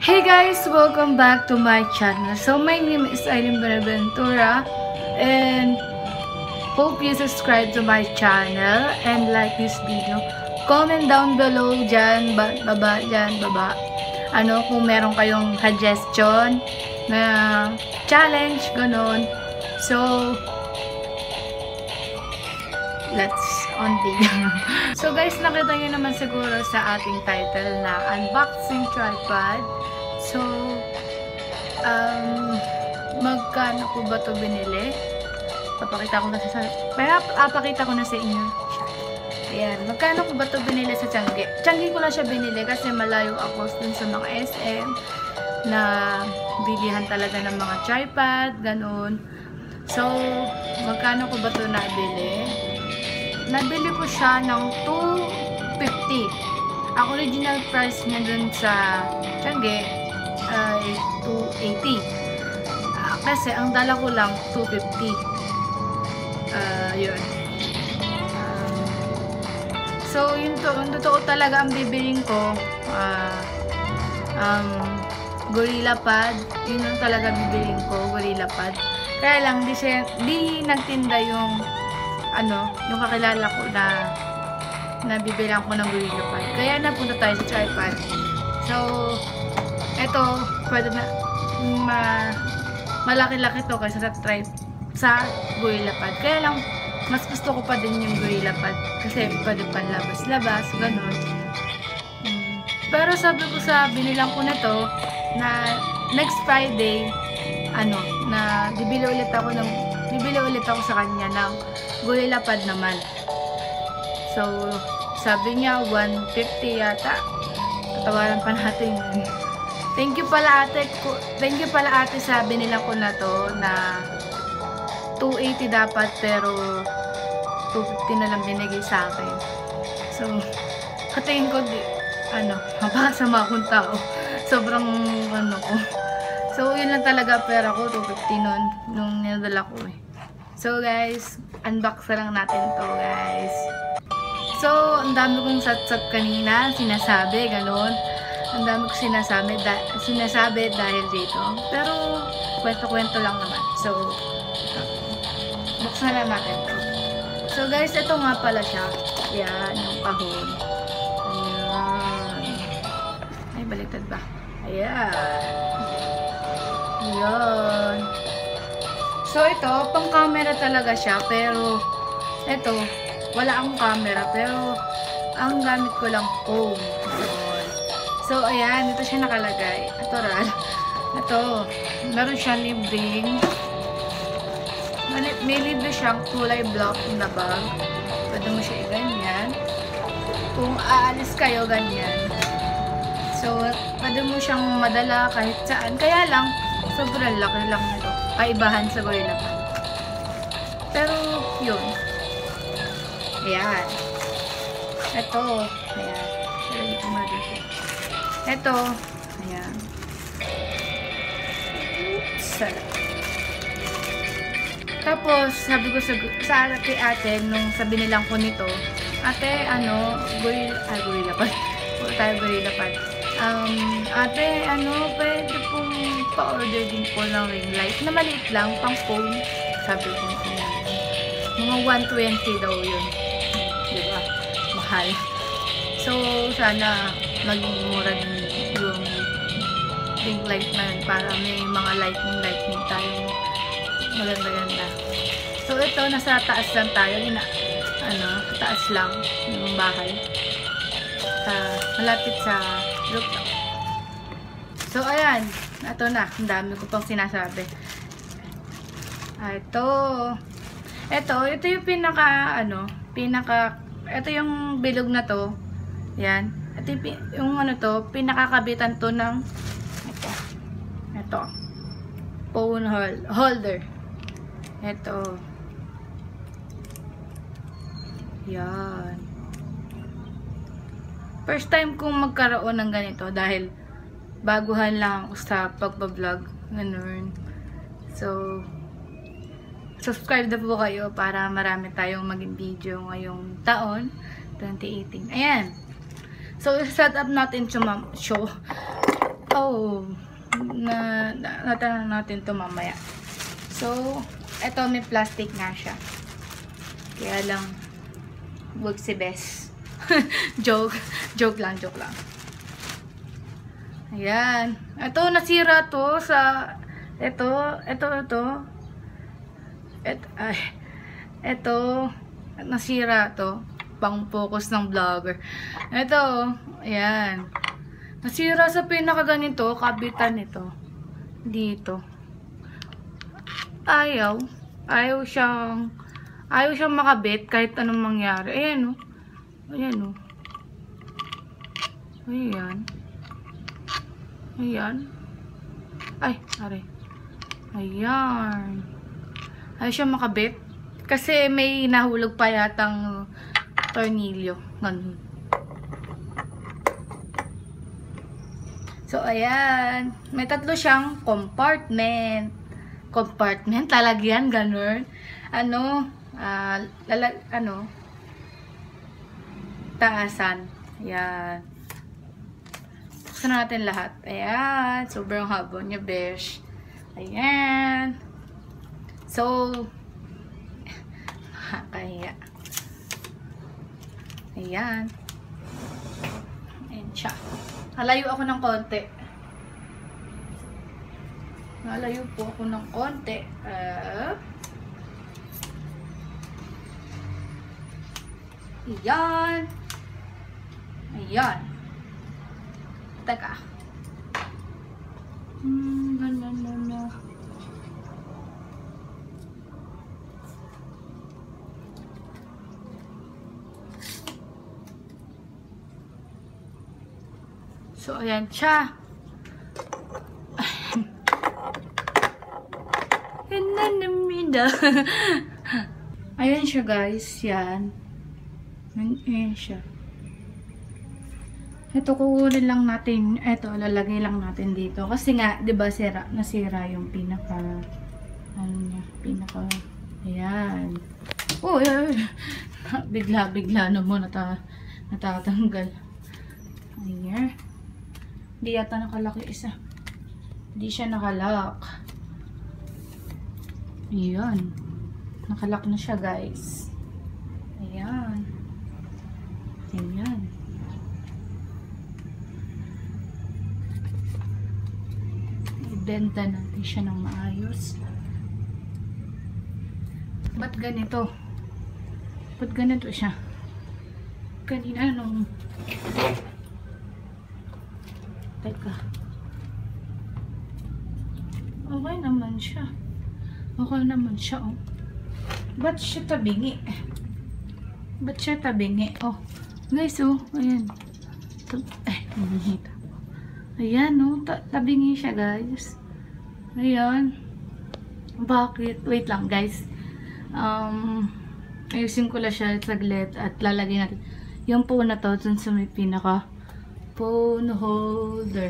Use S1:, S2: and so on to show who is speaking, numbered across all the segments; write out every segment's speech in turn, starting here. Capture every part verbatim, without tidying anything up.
S1: Hey guys! Welcome back to my channel. So my name is Aileen Benaventura and hope you subscribe to my channel and like this video. Comment down below dyan, ba baba, dyan, baba. Ano, kung meron kayong suggestion na challenge, ganon. So, let's on video. So guys, nakita nyo naman siguro sa ating title na Unboxing Tripod. So, um, magkano ko ba ito binili? Papakita ko na sa pero apakita ko na sa inyo. Ayan, magkano ko ba ito binili sa Tiangge? Tiangge ko lang siya binili kasi malayo ako dun sa mga S M na bilihan talaga ng mga tripod, ganun. So, magkano ko ba ito nabili? Nabili ko siya ng two fifty. Ang original price niya dun sa Tiangge ay two eighty. Uh, kasi ang dala ko lang two fifty. Uh, yun. Um, so, yun to. Yung totoo talaga ang bibiling ko. Uh, um, Gorilla Pad. Yun yung talaga bibiling ko. Gorilla Pad. Kaya lang, di, siya, di nagtinda yung ano, yung kakilala ko na nabibilang ko ng Gorilla Pad. Kaya napunta tayo sa tripod. So, eto, pwede na ma, malaki-laki to kaysa sa tripod sa Gorilla Pad. Kaya lang, mas gusto ko pa din yung Gorilla Pad kasi pwede pan labas-labas, ganun. Hmm. Pero sabi ko sa binilang ko na to na next Friday, ano, na bibili ulit ako ng bibili ulit ako sa kanya ng Gorilla Pad naman. So, sabi niya one fifty yata. Tatawaran pa natin yun. Thank you pala ate. Thank you pala ate, sabi nila ko na to na two eighty dapat pero two fifty na lang binigay sa akin. So, katingin ko di, ano, mapakasama akong tao. Sobrang ano ko. So, yun lang talaga pera ko, two fifty nun, nung ninadala ko eh. So, guys, unbox na lang natin to, guys. So, ang dami kong sat-sat kanina, sinasabi, ganun. Ang dami kong sinasabi, da sinasabi dahil dito. Pero, kwento-kwento lang naman. So, buksan na natin to. So, guys, ito nga pala siya. Ayan, yung kahon. Ayan. Ay, baliktad ba? Ayan. Ayan. So, ito, pang camera talaga siya, pero, ito, wala akong camera, pero, ang gamit ko lang phone. So, ayan, ito siya nakalagay. Ito, ral. Ito, meron siya libreng, may libre siyang kulay block na bag. Pwede mo siya i-ganyan. Kung aalis kayo, ganyan. So, pwede mo siyang madala kahit saan. Kaya lang, sobrang laki lang nito. Kaibahan sa Gorilla Pad. Pero, yun. Ayan. Ito. Ayan. Lagi ko muna dito. Ito. Ayan. Sarap. Tapos, sabi ko sa, sa kay ate, nung sabi nilang ko nito, ate, ano, Gorilla, ah, Gorilla Pad. Puro tayo Gorilla Pad. Um, ate, ano, pwede pong pa-order din po ng ring light na maliit lang, pang phone. Sabi ko, mga one twenty daw yun. Diba? Mahal. So, sana maging mura din yung ring light na yun para may mga lightning lightning tayong maganda-ganda. So, ito, nasa taas lang tayo. Ina, ano, taas lang yung bahay. Uh, malapit sa rooftop. So, ayan. Ito na. Ang dami ko pang sinasabi. Ah, ito. Ito. Ito yung pinaka, ano, pinaka, ito yung bilog na to. Yan. Ito yung, yung ano to, pinakakabitan to ng, ito. Ito. Phone holder. Ito. Yan. First time kong magkaroon ng ganito dahil baguhan lang ako sa pagbablog. Ganun. So, subscribe na po kayo para marami tayong maging video ngayong taon, twenty eighteen. Ayan. So, set up natin siya, show. Oh, na, na natanong natin to mamaya. So, eto may plastic nga siya. Kaya lang, wag si Bes. joke. Joke lang, joke lang. Ayan. Ito, nasira to sa... Ito, ito, ito. Ito, ay. Ito, nasira to. Pang focus ng vlogger. Ito, ayan. Nasira sa pinakaganito, kabitan nito. Dito. Ayaw. Ayaw siyang... Ayaw siyang makabit kahit anong mangyari. Ayan, oh. Ayan, oh. Ayan. Ayan. Ay, sorry. Ayan. Ayaw siyang makabit. Kasi may nahulog pa yatang tornilyo. Ganun. So, ayan. May tatlo siyang compartment. Compartment? Lalagyan, ganun. Ano, ah, uh, lalag, ano, taasan. Ayan. Buksan natin lahat. Ayan. Sobrang haba niya, besh. Ayan. So, kaya. Ayan. Ayan siya. Halayo ako ng konti. Halayo po ako ng konti. Uh, Ayan. Ayan. Teka. Hmm, ganun na na. So, ayan siya. Ayan siya, guys. Yan. Ayan siya. Ito, kukunin lang natin. Ito, lalagay lang natin dito. Kasi nga, di ba, sira, nasira yung pinaka, ano niya, pinaka, ayan. Oh, ayan. Bigla-bigla na mo nata, natatanggal. Ayan. Hindi yata nakalak yung isa. Hindi siya nakalak. Ayan. Nakalak na siya, guys. Ayan. Ayan. Ibenta natin siya ng maayos. Ba't ganito? Ba't ganito siya? Kanina nung... Teka. Okay naman siya. Okay naman siya, oh. Ba't siya tabingi? Ba't siya tabingi? Oh. Guys, oh. Ayan. Eh, nanghita. Ayan, oh. Tabingi siya, guys. Ayan. Bakit? Wait lang, guys. Um, ayusin ko lang siya saglit at lalagay natin yung phone na to dun sa may pinaka phone holder.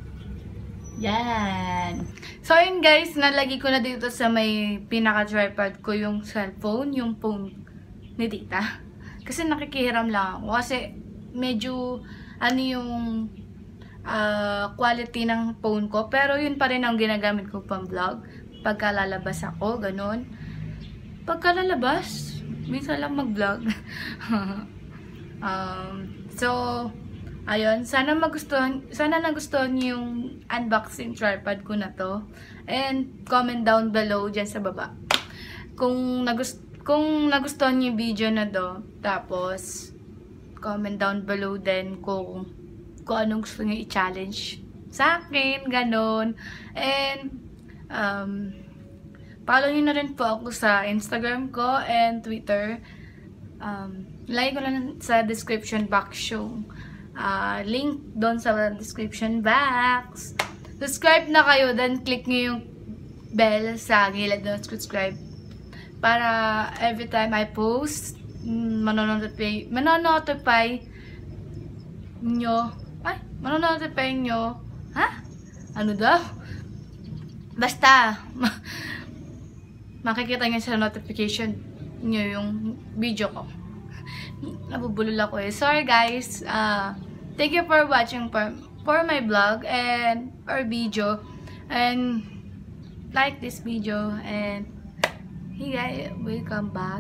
S1: Yan. So, yun guys, nalagay ko na dito sa may pinaka-tripod ko yung cellphone, yung phone ni tita. Kasi nakikihiram lang ako. Kasi medyo, ano yung uh, quality ng phone ko. Pero yun pa rin ang ginagamit ko pang vlog. Pagka lalabas ako, ganun. Pagka lalabas, minsan lang mag-vlog. um, so, ayun, sana magustuhan, sana nagustuhan niyo yung unboxing tripod ko na to. And comment down below dyan sa baba. Kung nagust kung nagustuhan niyo yung video na to, tapos comment down below din kung kung anong gusto niyo i-challenge sa akin, ganon. And um follow niyo na rin po ako sa Instagram ko and Twitter. Um, like ko lang sa description box yung Uh, link doon sa description box. Subscribe na kayo, then click nyo yung bell sa gilid doon, subscribe. Para every time I post, manonotify, manonotify nyo, ay, manonotify nyo, ha? Ano daw? Basta, makikita nyo sa notification nyo yung video ko. Nabubulol ako eh. Sorry guys. Uh, thank you for watching for for my vlog and or video, and like this video, and hey guys, welcome back.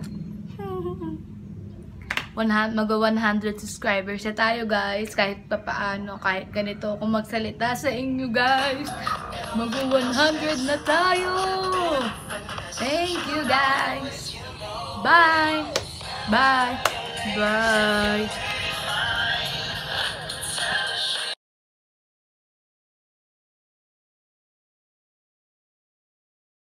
S1: mag one hundred subscribers na tayo guys, kahit papaano, kahit ganito ako magsalita sa inyo guys, mag one hundred na tayo. Thank you guys. Bye. Bye. Bye.